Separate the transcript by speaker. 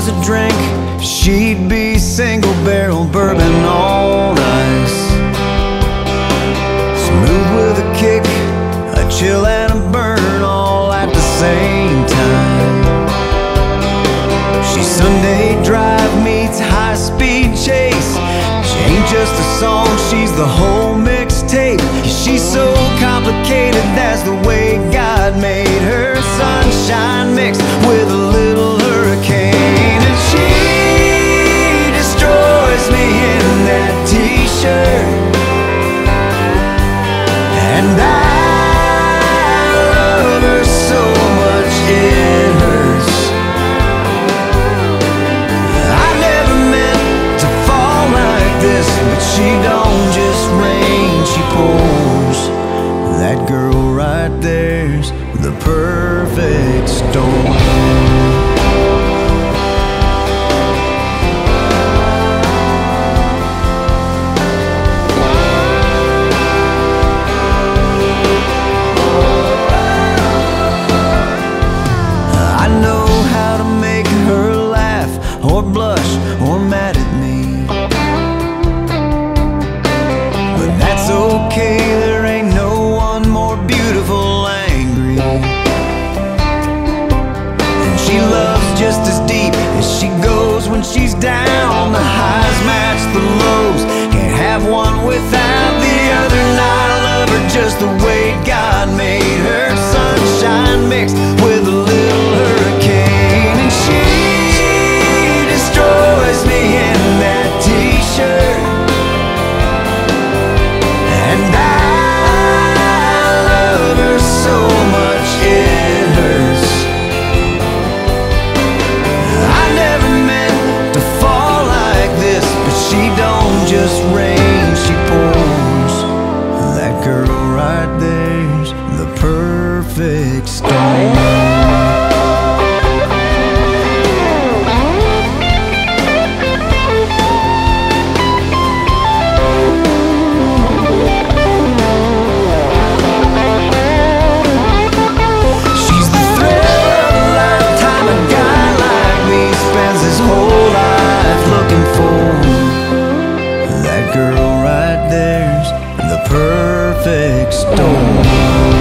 Speaker 1: was a drink, she'd be single barrel bourbon on ice. Smooth with a kick, a chill and a burn all at the same time. She's Sunday drive meets high-speed chase. She ain't just a song, she's the whole mixtape. She's so complicated, that's the way God made her. Sunshine mixed with a little hurricane. And she destroys me in that t-shirt. And I love her so much it hurts. I never meant to fall like this, but she don't just rain, she pours. That girl right there's the perfect storm. Or blush, or mad at me, but that's okay, there ain't no one more beautiful angry. And she loves just as deep as she goes when she's down. The highs match the lows, can't have one without the other. And I love her just the way God made her. Sunshine mixed with a little hurricane. And she destroys me in that t-shirt. And I love her so much it hurts. I never meant to fall like this, but she don't just rain, she pours. That girl right there's the perfect storm. That girl right there's the perfect storm.